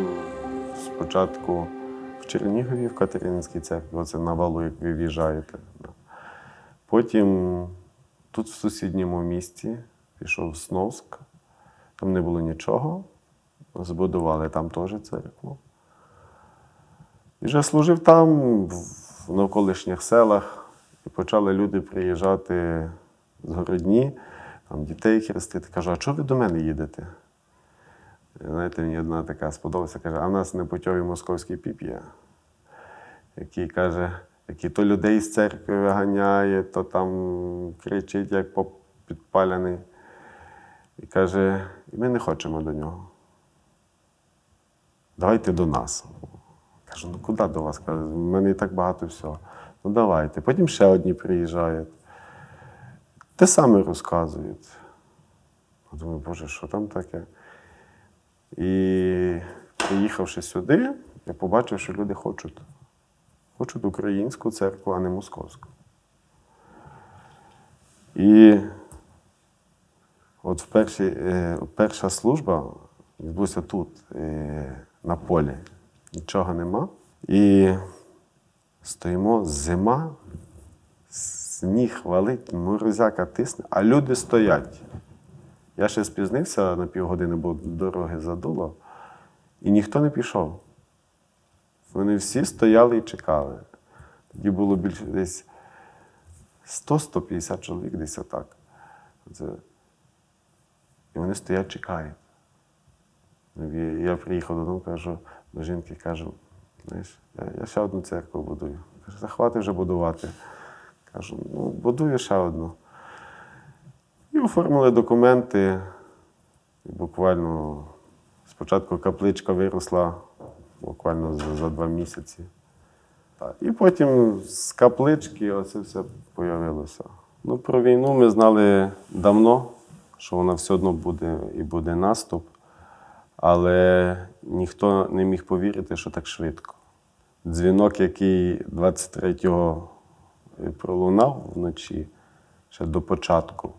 спочатку в Чернігові, в Катерининській церкві, оце на валу, як ви в'їжджаєте. Потім тут, в сусідньому місті, пішов в Сновськ. Там не було нічого. Збудували там теж церкву. І вже служив там, в навколишніх селах. І почали люди приїжджати з Городні, там дітей хрестити. Кажу, а чого ви до мене їдете? І, знаєте, мені одна така сподобалася, каже, а в нас непутьовий московський піп є, який каже, який то людей з церкви виганяє, то там кричить, як поп підпалений. І каже, ми не хочемо до нього. Давайте до нас. Кажу, ну куди до вас? Каже, в мене і так багато всього. Ну давайте. Потім ще одні приїжджають. Те саме розказують. Я думаю, Боже, що там таке? І приїхавши сюди, я побачив, що люди хочуть. Хочуть українську церкву, а не московську. І от перша служба відбулася тут, на полі. Нічого нема. І стоїмо, зима, сніг валить, морозяка тисне, а люди стоять. Я ще спізнився на півгодини, бо дороги задуло, і ніхто не пішов. Вони всі стояли і чекали. Тоді було більше десь 100-150 чоловік, десь отак. І вони стоять, чекають. Я приїхав додому, кажу, до жінки, кажу, знаєш, я ще одну церкву будую. Каже, захвати вже будувати. Кажу, ну, будую ще одну. І оформили документи. І буквально спочатку капличка виросла буквально за 2 місяці. І потім з каплички оце все з'явилося. Ну, про війну ми знали давно, що вона все одно буде і буде наступ. Але ніхто не міг повірити, що так швидко. Дзвінок, який 23-го пролунав вночі, ще до початку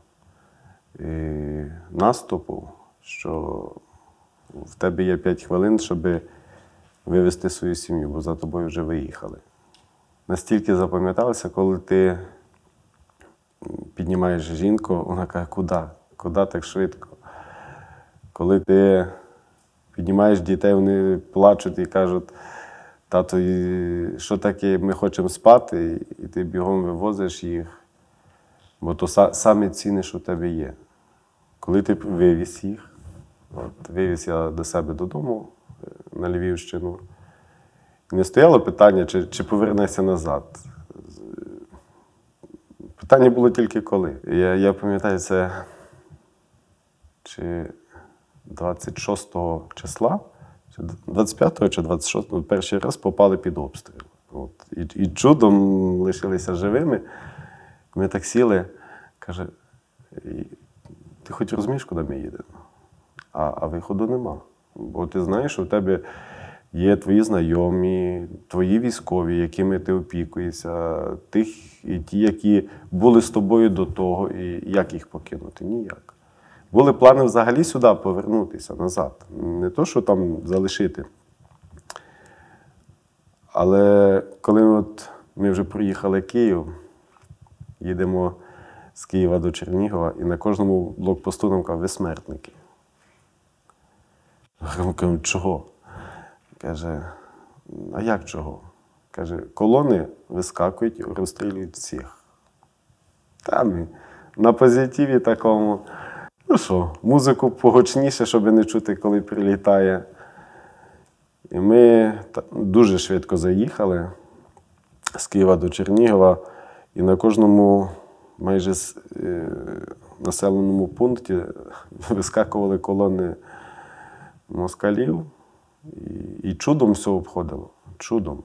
наступу, що в тебе є 5 хвилин, щоб вивезти свою сім'ю, бо за тобою вже виїхали. Настільки запам'яталося, коли ти піднімаєш жінку, вона каже, куди? Куди так швидко? Коли ти піднімаєш дітей, вони плачуть і кажуть, тато, що таке, ми хочемо спати, і ти бігом вивозиш їх, бо то саме цінне, що в тебе є. Коли ти вивіз їх, вивіз я до себе додому на Львівщину, не стояло питання, чи повернешся назад. Питання було тільки коли. Я пам'ятаю, це чи 26 числа, 25 чи 26, перший раз попали під обстріл. І чудом лишилися живими. Ми так сіли, каже, ти хоч розумієш, куди ми їдемо? А виходу нема. Бо ти знаєш, що в тебе є твої знайомі, твої військові, якими ти опікуєшся, і ті, які були з тобою до того, і як їх покинути? Ніяк. Були плани взагалі сюди повернутися, назад. Не то, що там залишити. Але коли ми вже проїхали Київ, їдемо з Києва до Чернігова, і на кожному блокпосту нам кажуть, ви смертники. Ми кажемо, чого? Каже, а як чого? Каже, колони вискакують і розстрілюють всіх. Там на позитиві такому. Ну що, музику погучніше, щоб не чути, коли прилітає. І ми дуже швидко заїхали з Києва до Чернігова. І на кожному майже населеному пункті вискакували колони москалів. І чудом все обходило. Чудом.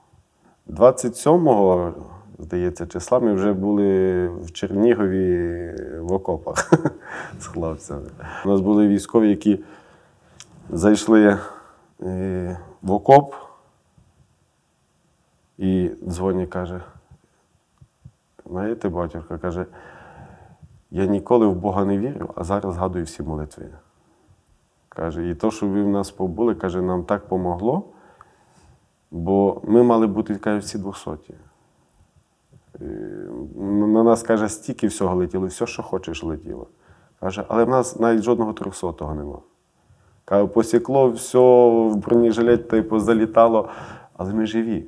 27-го, здається, числа ми вже були в Чернігові в окопах з хлопцями. У нас були військові, які зайшли в окоп і дзвонить, каже, знаєте, батюшка, каже, я ніколи в Бога не вірю, а зараз згадую всі молитви. Каже, і то, що ви в нас побули, каже, нам так помогло, бо ми мали бути, каже, всі 200. На нас, каже, стільки всього летіло, все, що хочеш, летіло. Каже, але в нас навіть жодного 300-го нема. Каже, посікло, все, в бронежилет типу, залітало, але ми живі.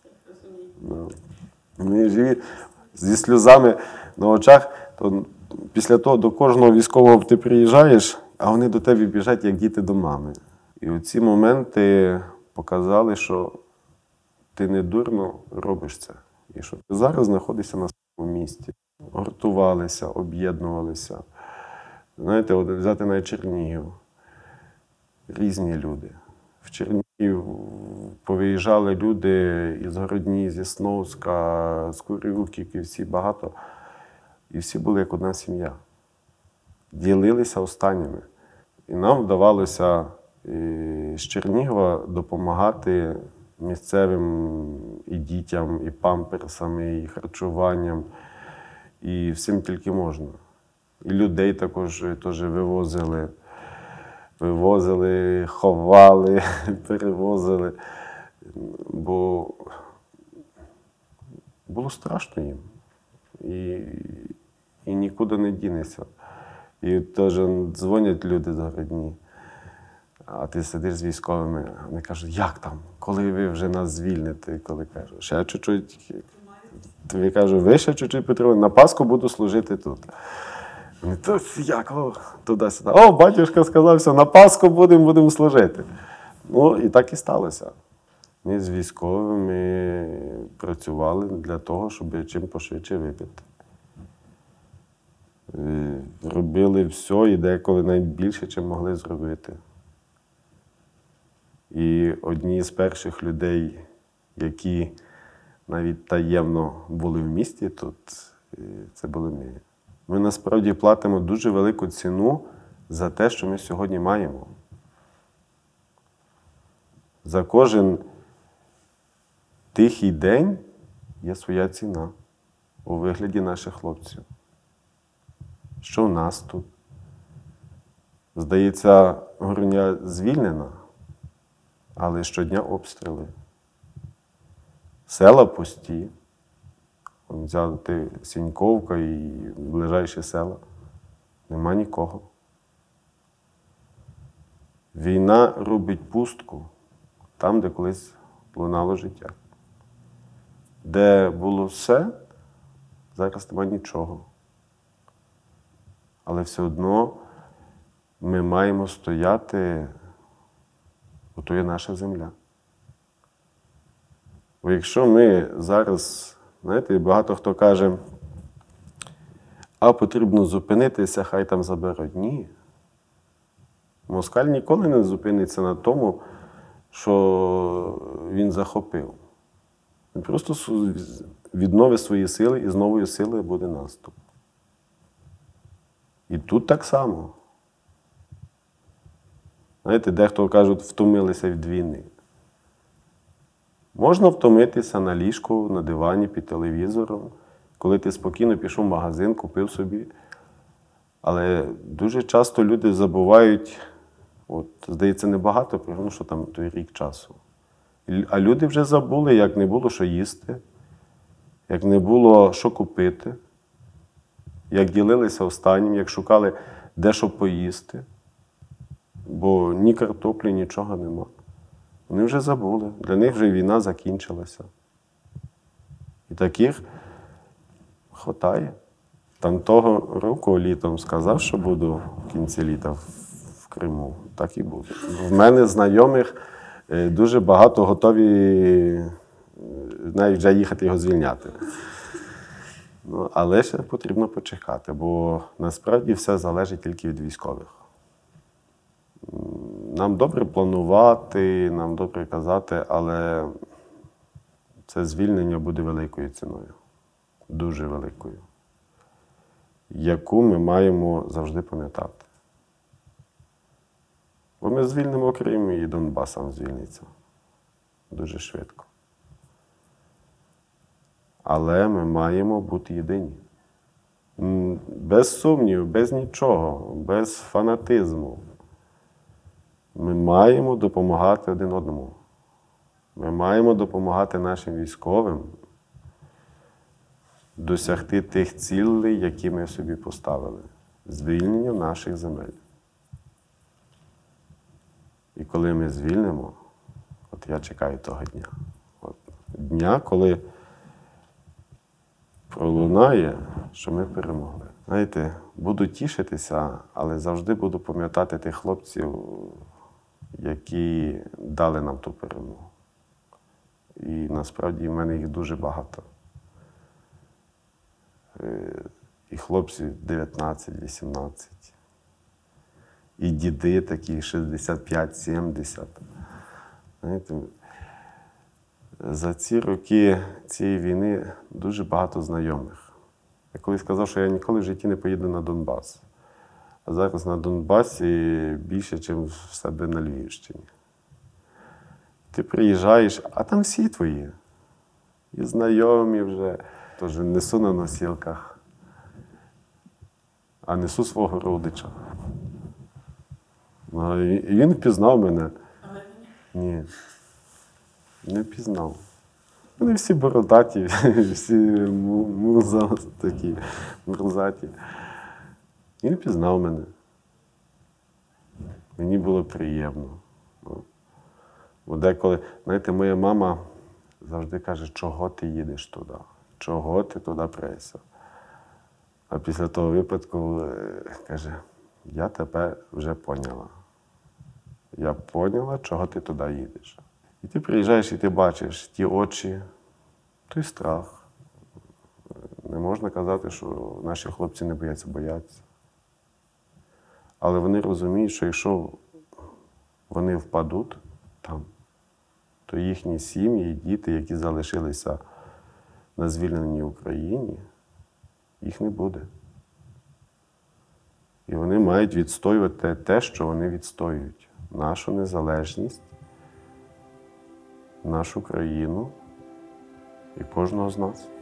Ми живі. Зі сльозами на очах, то після того до кожного військового ти приїжджаєш, а вони до тебе біжать, як діти до мами. І оці моменти показали, що ти не дурно робиш це. І що ти зараз знаходишся на своєму місці. Гуртувалися, об'єднувалися. Знаєте, от взяти навіть Чернігів. Різні люди. В Чернігів повиїжджали люди із Городні, зі Сновська, з Курилівки, всі багато. І всі були як одна сім'я. Ділилися останніми. І нам вдавалося з Чернігова допомагати місцевим і дітям, і памперсами, і харчуванням, і всім тільки можна. І людей також теж вивозили. Вивозили, ховали, перевозили. Бо було страшно їм. І нікуди не дінешся. І теж дзвонять люди з Городні, а ти сидиш з військовими, вони кажуть, як там, коли ви вже нас звільните? Коли кажу, ще чуть-чуть. Тобі кажу, ви ще чуть-чуть потрібно, на Пасху буду служити тут. Вони, то як, туди-сюди. О, батюшка сказав, все, на Пасху будемо служити. Ну, і так і сталося. Ми з військовими працювали для того, щоб чим пошвидше випити. Робили все і деколи навіть більше, чим могли зробити. І одні з перших людей, які навіть таємно були в місті тут, це були ми. Ми насправді платимо дуже велику ціну за те, що ми сьогодні маємо. За кожен тихий день є своя ціна у вигляді наших хлопців. Що в нас тут? Здається, Городня звільнена, але щодня обстріли. Села пусті. Взяти Сіньковка і ближайші села. Нема нікого. Війна робить пустку там, де колись лунало життя. Де було все, зараз нема нічого. Але все одно ми маємо стояти, ото є наша земля. Бо якщо ми зараз, знаєте, багато хто каже, а потрібно зупинитися, хай там заберуть. Ні. Москаль ніколи не зупиниться на тому, що він захопив. Він просто відновить свої сили і з новою силою буде наступ. І тут так само. Знаєте, дехто кажуть, втомилися від війни. Можна втомитися на ліжку, на дивані, під телевізором, коли ти спокійно пішов в магазин, купив собі. Але дуже часто люди забувають, от, здається, небагато, ну що там той рік часу. А люди вже забули, як не було що їсти, як не було що купити, як ділилися останнім, як шукали де що поїсти. Бо ні картоплі, нічого нема. Вони вже забули. Для них вже війна закінчилася. І таких хватає. Там того року літом сказав, що буду в кінці літа в Криму. Так і буде. В мене знайомих дуже багато готові навіть вже їхати його звільняти. Ну, але ще потрібно почекати, бо насправді все залежить тільки від військових. Нам добре планувати, нам добре казати, але це звільнення буде великою ціною. Дуже великою. Яку ми маємо завжди пам'ятати. Бо ми звільнимо Крим і Донбас сам звільниться. Дуже швидко. Але ми маємо бути єдині. Без сумнівів, без нічого, без фанатизму. Ми маємо допомагати один одному. Ми маємо допомагати нашим військовим досягти тих цілей, які ми собі поставили. Звільнення наших земель. І коли ми звільнимо, от я чекаю того дня. От дня, коли пролунає, що ми перемогли. Знаєте, буду тішитися, але завжди буду пам'ятати тих хлопців, які дали нам ту перемогу. І насправді в мене їх дуже багато. І хлопці 19-18. І діди такі 65-70. Знаєте, за ці роки цієї війни дуже багато знайомих. Я колись сказав, що я ніколи в житті не поїду на Донбас. А зараз на Донбасі більше, ніж в себе на Львівщині. Ти приїжджаєш, а там всі твої. І знайомі вже. Тож несу на носілках, а несу свого родича. І він впізнав мене. Ні, не впізнав. Вони всі бородаті, всі такі мурзаті. Він впізнав мене. Мені було приємно. Бо деколи, знаєте, моя мама завжди каже, чого ти їдеш туди? Чого ти туди прийшов? А після того випадку каже, я тебе вже поняла. Я поняла, чого ти туди їдеш. І ти приїжджаєш і ти бачиш ті очі, той страх. Не можна казати, що наші хлопці не бояться. Але вони розуміють, що якщо вони впадуть там, то їхні сім'ї, діти, які залишилися на звільненій Україні, їх не буде. І вони мають відстоювати те, що вони відстоюють. Нашу незалежність, нашу країну і кожного з нас.